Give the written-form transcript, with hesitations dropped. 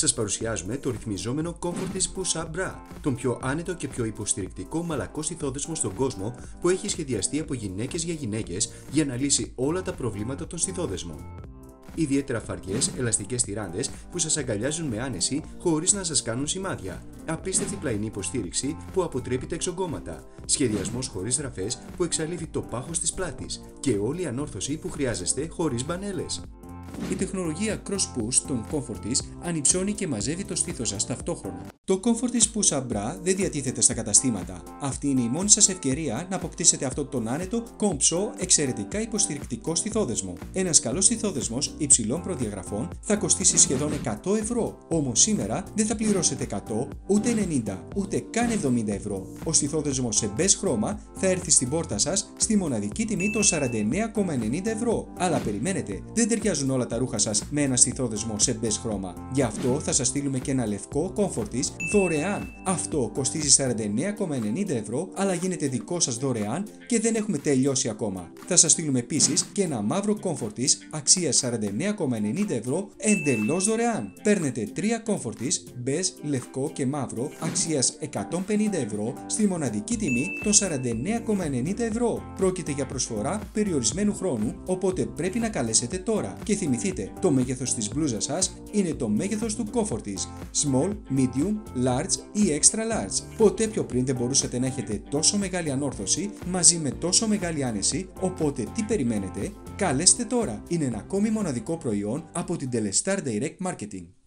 σας παρουσιάζουμε το ρυθμιζόμενο Comfortis Push-Up Bra, τον πιο άνετο και πιο υποστηρικτικό μαλακό στιθόδεσμο στον κόσμο που έχει σχεδιαστεί από γυναίκες για γυναίκες για να λύσει όλα τα προβλήματα των στιθόδεσμων. Ιδιαίτερα φαρδιές, ελαστικές τυράντες που σας αγκαλιάζουν με άνεση χωρίς να σας κάνουν σημάδια. Απίστευτη πλαϊνή υποστήριξη που αποτρέπει τα εξογκώματα. Σχεδιασμός χωρίς ραφές που εξαλείφει το πάχος της πλάτης. Και όλη η ανόρθωση που χρειάζεστε χωρίς μπανέλες. Η τεχνολογία Cross Push των Comfortis ανυψώνει και μαζεύει το στήθος σας ταυτόχρονα. Το Comfortis Push-Up Bra δεν διατίθεται στα καταστήματα. Αυτή είναι η μόνη σας ευκαιρία να αποκτήσετε αυτό τον άνετο, κόμψο, εξαιρετικά υποστηρικτικό στιθόδεσμο. Ένας καλός στιθόδεσμος υψηλών προδιαγραφών θα κοστίσει σχεδόν 100 ευρώ. Όμως σήμερα δεν θα πληρώσετε 100, ούτε 90, ούτε καν 70 ευρώ. Ο στιθόδεσμος σε μπέζ χρώμα θα έρθει στην πόρτα σας στη μοναδική τιμή των 49,90 ευρώ. Αλλά περιμένετε, δεν ταιριάζουν όλα τα ρούχα σας με ένα στιθόδεσμο σε μπέζ χρώμα. Γι' αυτό θα σας στείλουμε και ένα λευκό Comfortis δωρεάν. Αυτό κοστίζει 49,90 ευρώ, αλλά γίνεται δικό σας δωρεάν και δεν έχουμε τελειώσει ακόμα. Θα σας στείλουμε επίσης και ένα μαύρο Comfortis αξίας 49,90 ευρώ εντελώς δωρεάν. Παίρνετε 3 Comfortis μπέζ, λευκό και μαύρο αξίας 150 ευρώ στη μοναδική τιμή των 49,90 ευρώ. Πρόκειται για προσφορά περιορισμένου χρόνου, οπότε πρέπει να καλέσετε τώρα. Και θυμηθείτε, το μέγεθος της μπλούζας σας είναι το μέγεθος του Comfortis. Small, medium, large ή extra large. Ποτέ πιο πριν δεν μπορούσατε να έχετε τόσο μεγάλη ανόρθωση μαζί με τόσο μεγάλη άνεση, οπότε τι περιμένετε? Καλέστε τώρα! Είναι ένα ακόμη μοναδικό προϊόν από την Telestar Direct Marketing.